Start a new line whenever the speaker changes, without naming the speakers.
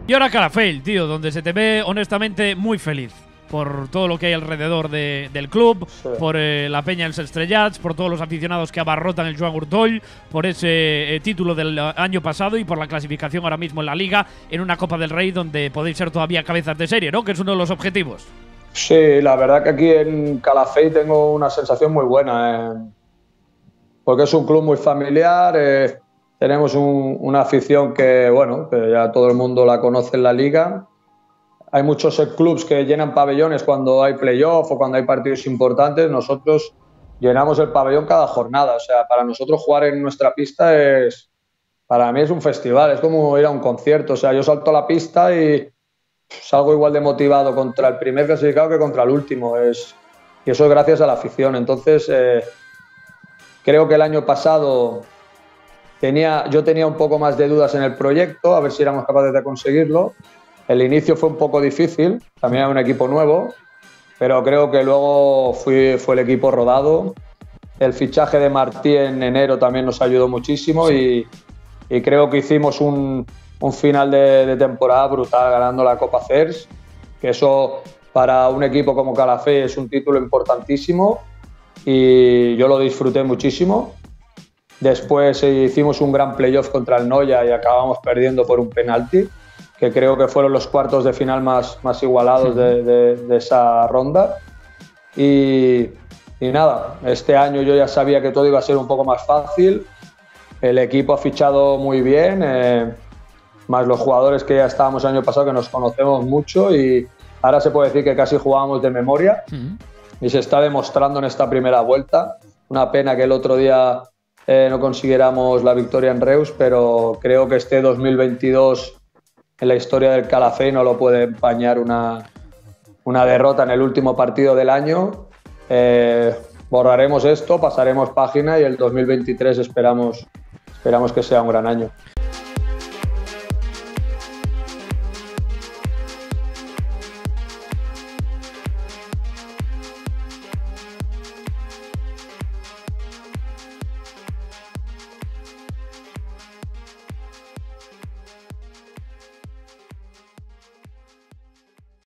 Y ahora Calafell, tío, donde se te ve honestamente muy feliz por todo lo que hay alrededor del club,
Sí.
por la Peña dels Estrellats, por todos los aficionados que abarrotan el Joan Gurtoll, por ese título del año pasado y por la clasificación ahora mismo en la Liga en una Copa del Rey donde podéis ser todavía cabezas de serie, ¿no? Que es uno de los objetivos.
Sí, la verdad que aquí en Calafell tengo una sensación muy buena, porque es un club muy familiar, tenemos una afición que, bueno, que ya todo el mundo la conoce en la Liga. Hay muchos clubs que llenan pabellones cuando hay playoff o cuando hay partidos importantes. Nosotros llenamos el pabellón cada jornada. O sea, para nosotros jugar en nuestra pista para mí es un festival, es como ir a un concierto. O sea, yo salto a la pista y salgo igual de motivado contra el primer clasificado que contra el último. Y eso es gracias a la afición. Entonces, creo que el año pasado yo tenía un poco más de dudas en el proyecto, a ver si éramos capaces de conseguirlo. El inicio fue un poco difícil, también era un equipo nuevo, pero creo que luego fue el equipo rodado. El fichaje de Martí en enero también nos ayudó muchísimo y creo que hicimos un final de temporada brutal ganando la Copa CERS, que eso para un equipo como Calafell es un título importantísimo y yo lo disfruté muchísimo. Después hicimos un gran playoff contra el Noya y acabamos perdiendo por un penalti, que creo que fueron los cuartos de final más igualados de esa ronda. Y nada, este año yo ya sabía que todo iba a ser un poco más fácil. El equipo ha fichado muy bien, más los jugadores que ya estábamos el año pasado, que nos conocemos mucho y ahora se puede decir que casi jugábamos de memoria y se está demostrando en esta primera vuelta. Una pena que el otro día no consiguiéramos la victoria en Reus, pero creo que este 2022 en la historia del Calafell no lo puede empañar una derrota en el último partido del año. Borraremos esto, pasaremos página y el 2023 esperamos que sea un gran año.